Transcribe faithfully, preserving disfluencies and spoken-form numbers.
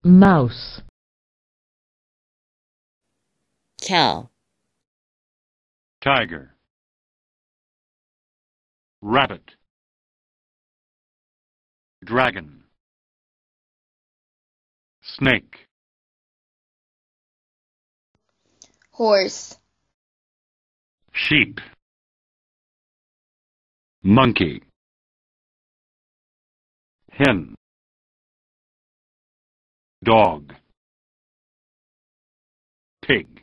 mouse, cow, tiger, rabbit, dragon, snake, horse, sheep, monkey, hen, dog, pig.